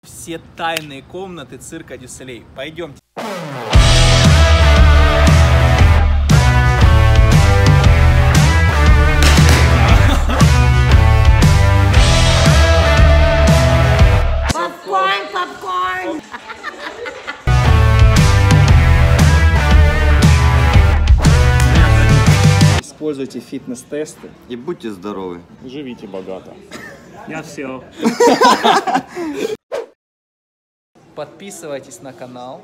Все тайные комнаты цирка Дю Солей. Пойдемте. Попкорн! Используйте фитнес-тесты. И будьте здоровы. Живите богато. Я все. Подписывайтесь на канал.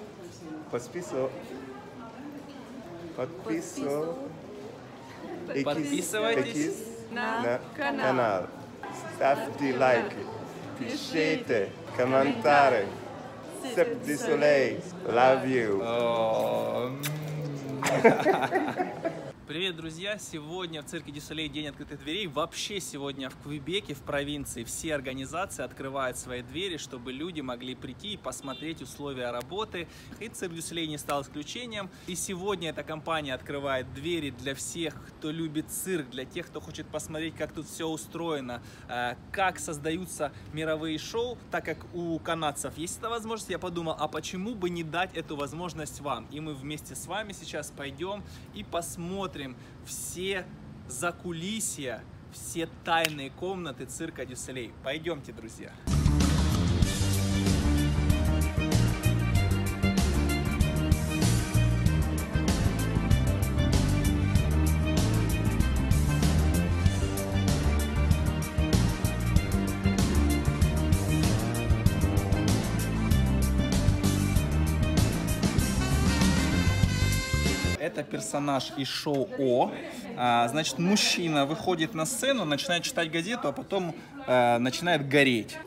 Подписывайтесь На канал. canal. Ставьте лайки, пишите комментарии. Cirque du Soleil. Love you. Привет, друзья! Сегодня в цирке Дю Солей день открытых дверей. Вообще сегодня в Квебеке, в провинции, все организации открывают свои двери, чтобы люди могли прийти и посмотреть условия работы. И цирк Дю Солей не стал исключением. И сегодня эта компания открывает двери для всех, кто любит цирк, для тех, кто хочет посмотреть, как тут все устроено, как создаются мировые шоу. Так как у канадцев есть эта возможность, я подумал, а почему бы не дать эту возможность вам? И мы вместе с вами сейчас пойдем и посмотрим все закулисья, все тайные комнаты цирка Дю Солей. Пойдемте, друзья. Это персонаж из шоу О. Значит, мужчина выходит на сцену, начинает читать газету, а потом начинает гореть.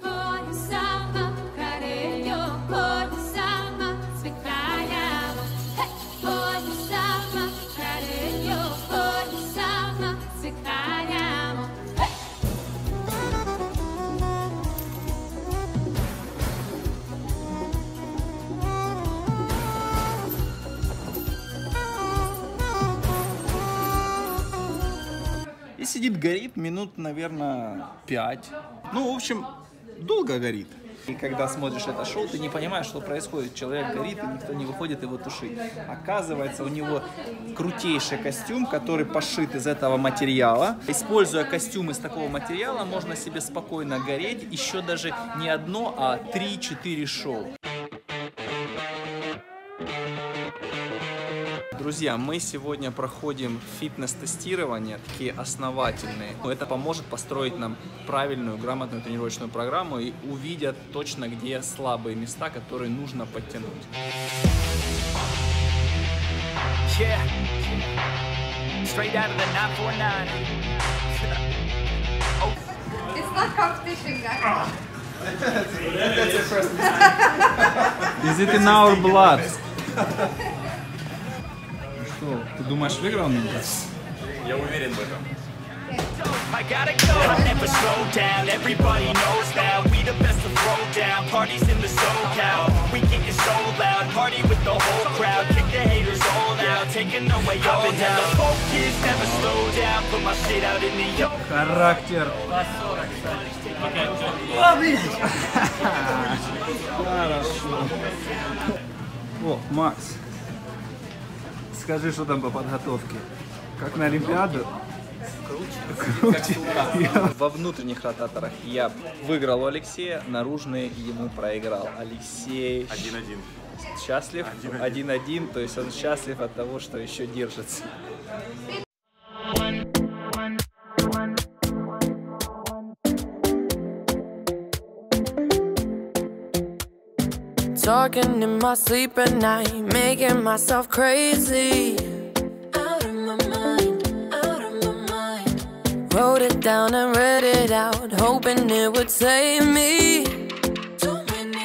И сидит, горит минут, наверное, 5. Ну, в общем, долго горит. И когда смотришь это шоу, ты не понимаешь, что происходит. Человек горит, и никто не выходит его тушить. Оказывается, у него крутейший костюм, который пошит из этого материала. Используя костюм из такого материала, можно себе спокойно гореть. Еще даже не одно, а 3-4 шоу. Друзья, мы сегодня проходим фитнес-тестирование, такие основательные. Это поможет построить нам правильную, грамотную тренировочную программу и увидят точно, где слабые места, которые нужно подтянуть. It's not competition, guys. Is it in our blood? Что, ты думаешь, выиграл меня? Я уверен в этом. I gotta go, I never slow down. Everybody knows now we the best to throw down. Parties in the SoCal, we getting so loud. Party with the whole crowd, kick the haters all out, taking away all doubt. Focus, never slow down. Put my shit out in the open. Характер. Хорошо. О, Макс, скажи, что там по подготовке? Как на Олимпиаду? Круче. Во внутренних ротаторах я выиграл у Алексея, наружные ему проиграл. Алексей 1-1. счастлив, 1-1, то есть он счастлив от того, что еще держится. Talking in my sleep at night, making myself crazy. Out of my mind, out of my mind. Wrote it down and read it out, hoping it would save me. Too many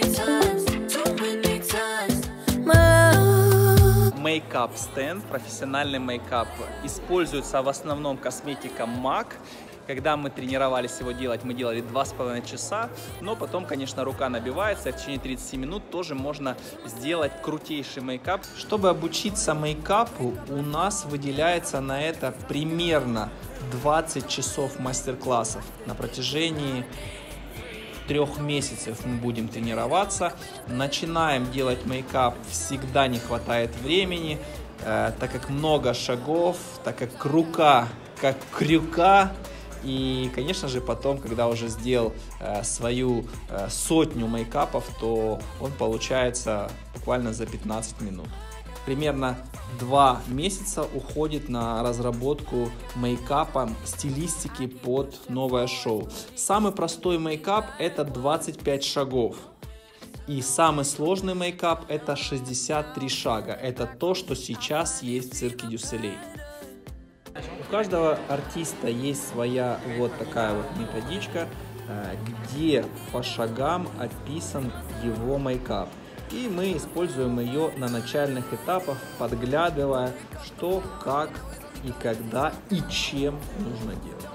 times, my love. Мейкап стенд, профессиональный мейкап, используется в основном косметика MAC. Когда мы тренировались его делать, мы делали 2,5 часа, но потом, конечно, рука набивается, и в течение 30 минут тоже можно сделать крутейший мейкап. Чтобы обучиться мейкапу, у нас выделяется на это примерно 20 часов мастер-классов на протяжении 3 месяцев мы будем тренироваться. Начинаем делать мейкап, всегда не хватает времени, так как много шагов, так как рука как крюка. И, конечно же, потом, когда уже сделал свою 100 мейкапов, то он получается буквально за 15 минут. Примерно 2 месяца уходит на разработку мейкапа, стилистики под новое шоу. Самый простой мейкап – это 25 шагов. И самый сложный мейкап – это 63 шага. Это то, что сейчас есть в цирке дю Солей. У каждого артиста есть своя вот такая вот методичка, где по шагам описан его мейкап. И мы используем ее на начальных этапах, подглядывая, что, как и когда и чем нужно делать.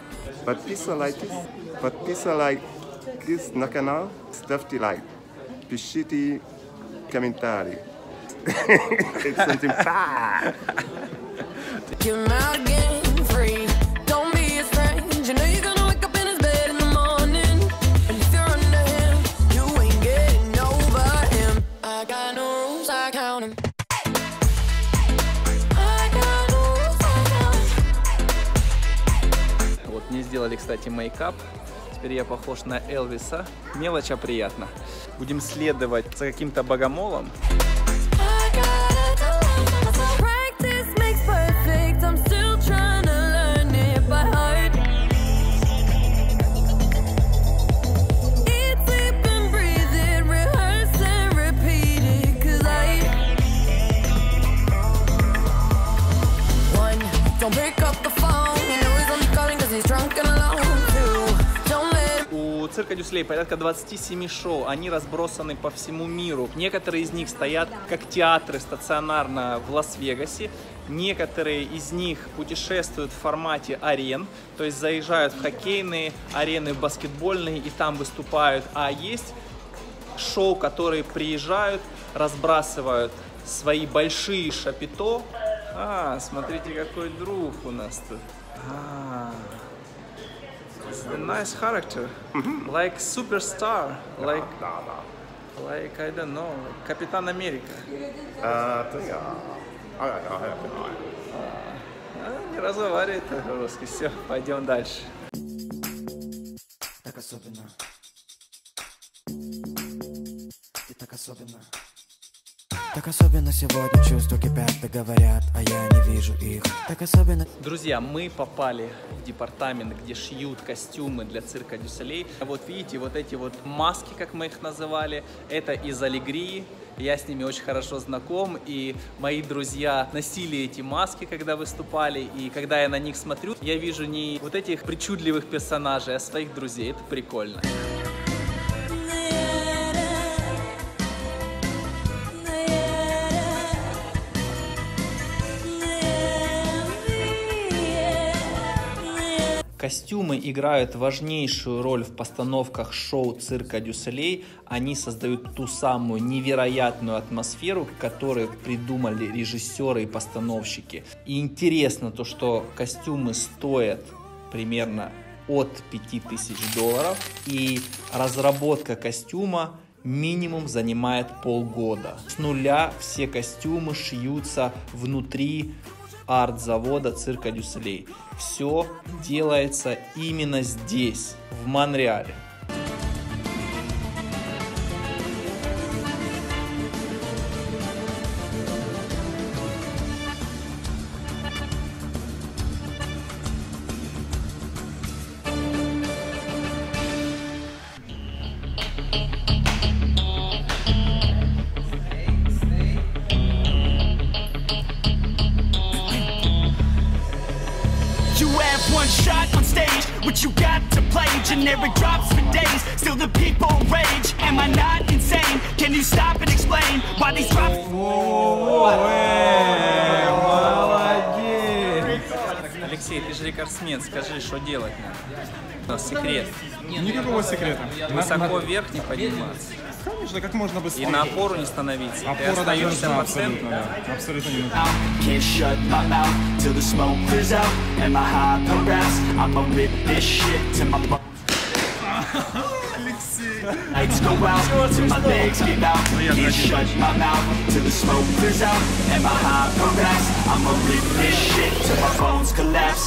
Подписывайтесь на канал, ставьте лайк, пишите комментарии. Вот мне сделали, кстати, мейкап. Теперь я похож на Элвиса. Мелочь, а приятно. Будем следовать за каким-то богомолом. У цирка дю Солей порядка 27 шоу, они разбросаны по всему миру. Некоторые из них стоят как театры стационарно в Лас-Вегасе, некоторые из них путешествуют в формате арен, то есть заезжают в хоккейные арены, в баскетбольные и там выступают. А есть шоу, которые приезжают, разбрасывают свои большие шапито. Смотрите, какой друг у нас тут. It's a nice character, like superstar, like I don't know, like Капитан Америка. Не разговаривает по-русски. Все, пойдем дальше. Так особенно. И так особенно. Так особенно сегодня чувства кипят, да говорят, а я не вижу их. Так особенно. Друзья, мы попали в департамент, где шьют костюмы для цирка дю Солей. Вот видите, вот эти вот маски, как мы их называли, это из Алегрии. Я с ними очень хорошо знаком, и мои друзья носили эти маски, когда выступали. И когда я на них смотрю, я вижу не вот этих причудливых персонажей, а своих друзей. Это прикольно. Костюмы играют важнейшую роль в постановках шоу цирка дю Солей. Они создают ту самую невероятную атмосферу, которую придумали режиссеры и постановщики. И интересно то, что костюмы стоят примерно от $5000, и разработка костюма минимум занимает полгода. С нуля все костюмы шьются внутри арт-завода цирка дю Солей. Все делается именно здесь, в Монреале. One shot on stage, what you got to play? Generic drops for days, still the people rage. Am I not insane? Can you stop and explain why these drops? Молодец! Алексей, ты же рекордсмен, скажи, что делать надо? Секрет. Никакого секрета. Высоко вверх не подниматься. Конечно, как можно быстрее. И на опору не становиться. Ты Опора остаешься должна, по центру. абсолютно не нужна. Can't shut my mouth till the smoke clears out. And my high progress, I'ma rip this shit to my Lights go out till my legs give out. Can't shut my mouth till the smoke clears out. And my high progress, I'ma rip this shit till my bones collapse.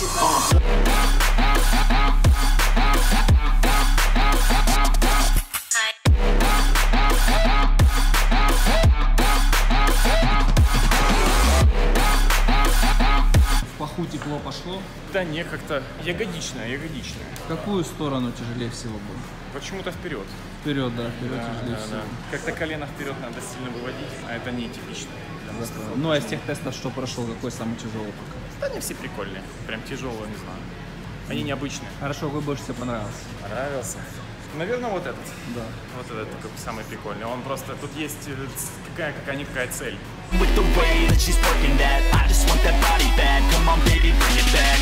Паху тепло пошло. Да не, как-то ягодичная. В какую сторону тяжелее всего было? Почему-то вперед. Вперед, да, вперед тяжелее всего. Как-то колено вперед надо сильно выводить, а это не типично. Ну а из тех тестов, что прошел, какой самый тяжелый пока? Да не все прикольные. Прям тяжелые, не знаю. Они необычные. Хорошо, какой больше тебе понравился? Понравился. Наверное, вот этот. Да. Вот этот такой самый прикольный. Он просто, тут есть какая-никакая цель. With the way that she's working that, I just want that body back. Come on, baby, bring it back.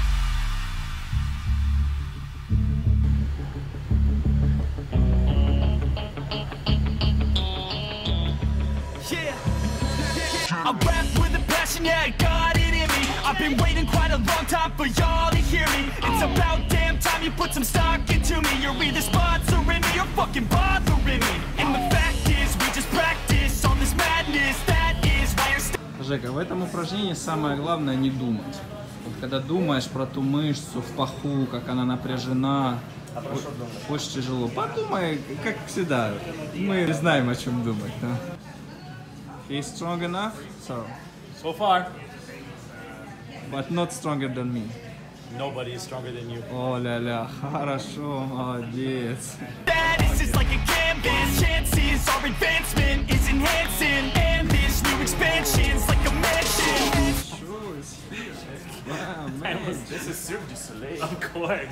I rap with a passion, yeah, I got it in me. I've been waiting quite a long time for y'all to hear me. It's about damn time you put some stock into me. You're either sponsoring me or fucking bothering me. And the fact is, we just practice on this madness. That is why you're still... Жека, в этом упражнении самое главное не думать. Вот когда думаешь про ту мышцу в паху, как она напряжена, очень тяжело. Подумай, как всегда. Мы знаем, о чем думать. Да? He's strong enough, So far, but not stronger than me. nobody is stronger than you. О, ля-ля, хорошо, молодец. This is like a canvas. Chances our advancement is enhancing. And this new expansion's like a mansion. This is Cirque du Soleil. I'm correct.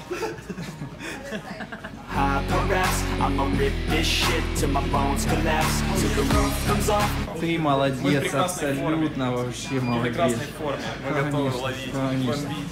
High progress, I'ma rip this shit till my bones collapse. Till the roof comes off. Ты молодец, абсолютно вообще В молодец. прекрасной форме. Мы готовы ловить, конечно. бомбить.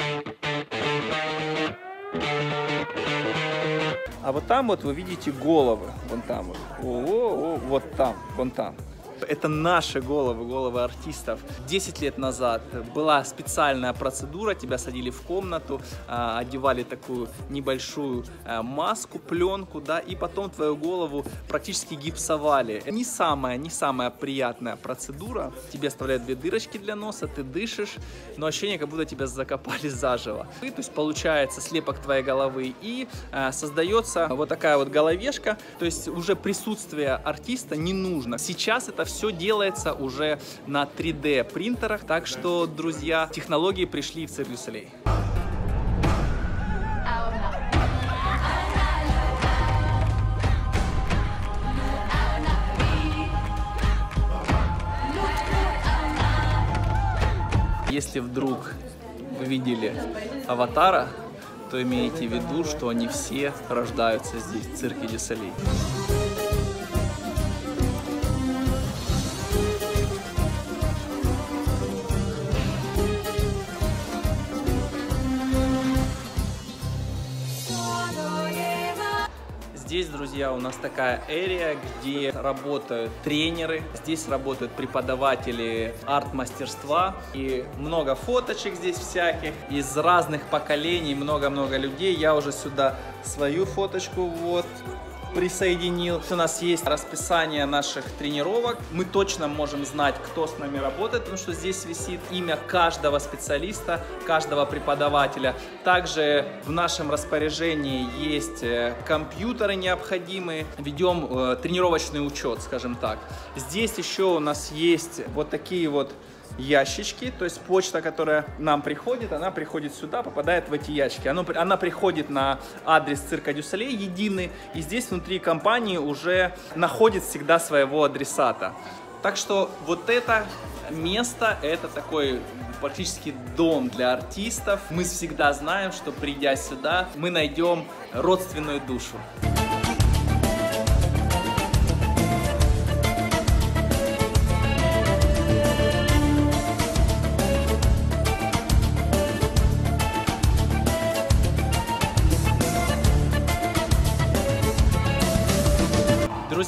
А вот там вот вы видите головы, вон там вот, вот там, вон там. Это наши головы, головы артистов. 10 лет назад была специальная процедура, тебя садили в комнату, одевали такую небольшую маску, пленку, да, и потом твою голову практически гипсовали. Не самая приятная процедура. Тебе оставляют 2 дырочки для носа, ты дышишь, но ощущение, как будто тебя закопали заживо. И, то есть получается слепок твоей головы, и создается вот такая вот головешка, то есть уже присутствие артиста не нужно. Сейчас это все делается уже на 3D принтерах, так что, друзья, технологии пришли в Cirque du Soleil. Если вдруг вы видели Аватара, то имейте в виду, что они все рождаются здесь, в Cirque du Soleil. Здесь, друзья, у нас такая area, где работают тренеры, здесь работают преподаватели арт-мастерства, и много фоточек здесь всяких, из разных поколений, много-много людей. Я уже сюда свою фоточку вот присоединил. У нас есть расписание наших тренировок. Мы точно можем знать, кто с нами работает, потому что здесь висит имя каждого специалиста, каждого преподавателя. Также в нашем распоряжении есть компьютеры необходимые. Ведем тренировочный учет, скажем так. Здесь еще у нас есть вот такие вот ящички, то есть почта, которая нам приходит, она приходит сюда, попадает в эти ящики. Она приходит на адрес Cirque du Soleil единый, и здесь внутри компании уже находит всегда своего адресата. Так что вот это место, это такой практически дом для артистов. Мы всегда знаем, что придя сюда, мы найдем родственную душу.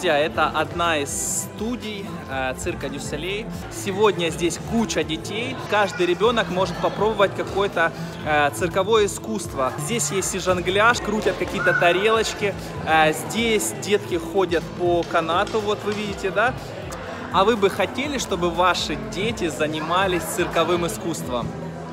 Друзья, это одна из студий цирка Дю Солей. Сегодня здесь куча детей. Каждый ребенок может попробовать какое-то цирковое искусство. Здесь есть и жонгляж, крутят какие-то тарелочки. Здесь детки ходят по канату, вот вы видите, да? А вы бы хотели, чтобы ваши дети занимались цирковым искусством?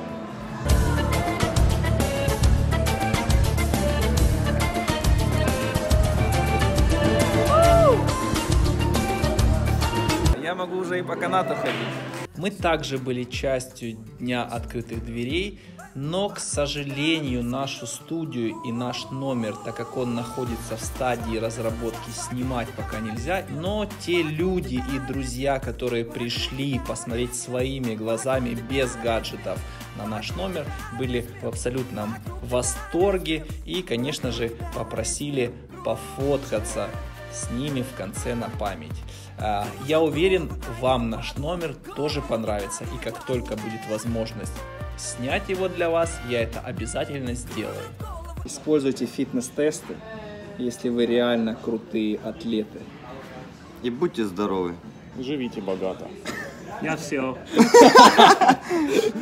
Я могу уже и по канату ходить. Мы также были частью Дня открытых дверей, но, к сожалению, нашу студию и наш номер, так как он находится в стадии разработки, снимать пока нельзя. Но те люди и друзья, которые пришли посмотреть своими глазами без гаджетов на наш номер, были в абсолютном восторге и, конечно же, попросили пофоткаться с ними в конце на память. Я уверен, вам наш номер тоже понравится, и как только будет возможность снять его для вас, я это обязательно сделаю. Используйте фитнес-тесты, если вы реально крутые атлеты. И будьте здоровы. Живите богато. Я все.